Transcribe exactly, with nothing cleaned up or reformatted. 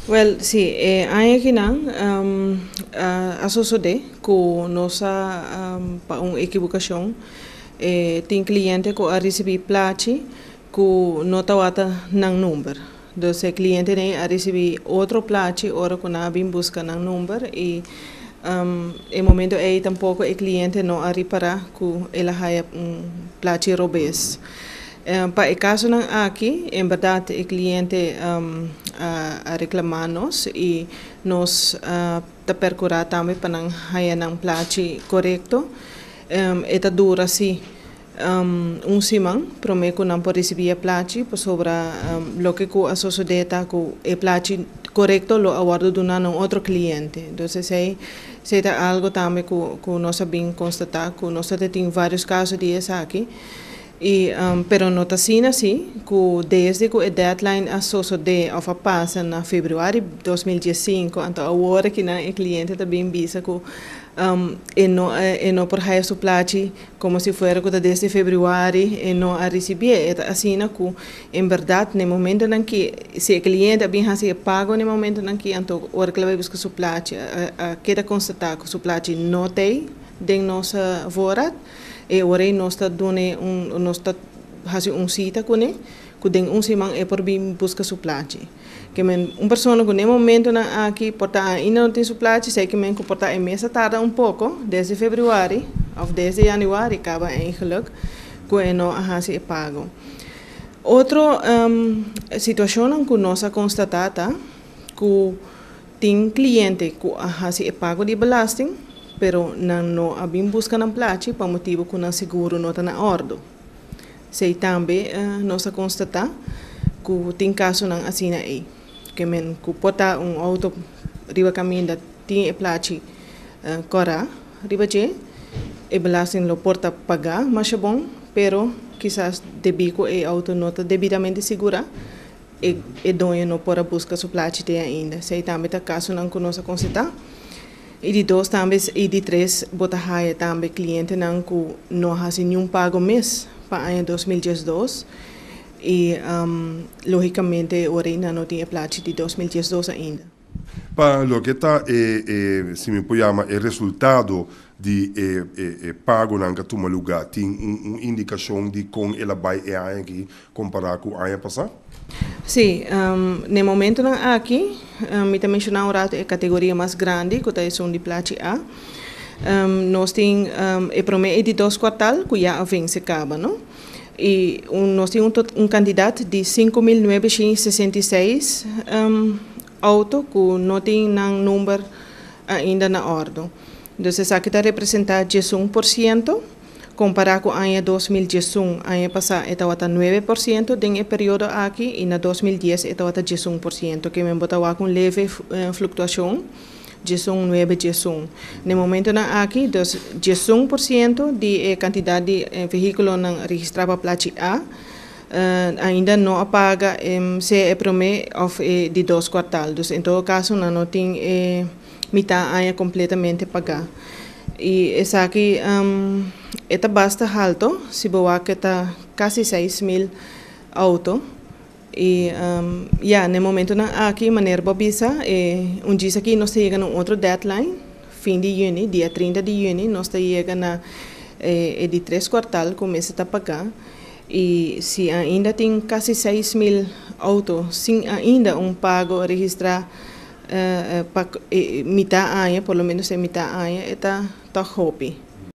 Well, sí, eh, hay aqui não, um, uh, associado com nossa um, pa uma equivocação. Eh, tem cliente que a receber plate que não está nang número. Então, o cliente nem a receber outro plate, ora que não vem buscar nang número e um, em momento aí tampouco o cliente não a reparar que ele há um plate robês. Um, para o caso não aqui, em verdade, o cliente um, a, a reclamar-nos e nós uh, te percurar também para não ter um plate correto. Um, eta dura assim um, um semana, para mim que não pode receber plate, sobre um, lo que a sociedade que o plate correto lo aguardo de um outro cliente. Então, se se é algo também que, que nós sabemos constatar, que nós temos vários casos disso aqui. E, um, pero não está assim, assim, que desde que a deadline a sociedade of passa na fevereiro de dois mil e cinco, então agora que o cliente também visa que um, e não e não por raio suplate como se fosse que desde fevereiro e não a receber, é assim que em verdade no momento em que se o cliente bem assim pago no momento em que então agora que ele vai buscar suplate, a, a queda constatar que o suplate não tem dentro nossa vorat. E ora nós está dando um nós está fazendo um cita com ele, que tem um semana é por vir buscar suplate. Que men uma pessoa que no momento na aqui porta ainda não tem suplate, sei que men que porta é mesa tarda um pouco, desde fevereiro ou desde janeiro acaba em geluk, que não a se pago. Outra um, situação que nós constatata que tem cliente que a se pago de belasting pero não não abim busca na plate para motivo que não seguro não está na ordem. Sei também uh, nós constatar que tem caso não assim aí, que men que porta um auto riba caminho da tem plate uh, cora riba je e belasting lo porta pagar mas é bom, pero quizás debi que o auto não está devidamente segura e e dono não pode buscar sua plate de ainda. Sei também tá caso não que nós constatar. E de dois também, e de três, bota raia também cliente não que não faz nenhum pago mês para ano dois mil e dois e um, logicamente agora não tem plate de dois mil e dois ainda. Para lo que está, eh, eh, se me pode chamar, o resultado de eh, eh, pago na que toma lugar, tem uma um indicação de como ela vai é aqui comparado com o ano passado? Sim, um, no momento aqui, um, me também mencionar a categoria mais grande, que é de plate A. Um, nós temos um, o promedio de dois quartal, que já vem se acaba, não? E um, nós temos um, um candidato de cinco mil novecentos e sessenta e seis um, autos que não tem um número ainda na ordem. Então, isso aqui está representado dezoito por cento. Comparado com o ano dois mil e um, ano passado estava nove por cento no período aqui e na dois mil e dez estava dezoito por cento, que me botava com leve uh, flutuação, dezoito, nove, dezoito. No momento na aqui, dezoito por cento de quantidade de uh, veículos registrados para plate A uh, ainda não apaga um, se é promedio of, eh, de dois quartal. Então, em todo caso, não tem eh, metade ano completamente pagar. E essa aqui um, está bastante alto, se boa que está quase seis mil autos. E um, yeah, no momento na aqui, maneira bobisa, e um dia aqui nós chegamos a um outro deadline, fim de junho, dia trinta de junho, nós chegamos a eh, de três quartal, começa a pagar. E se ainda tem quase seis mil autos, sem ainda um pago registrado, Uh, uh, pa, eh, mitad año, por lo menos en mitad año, está hobby.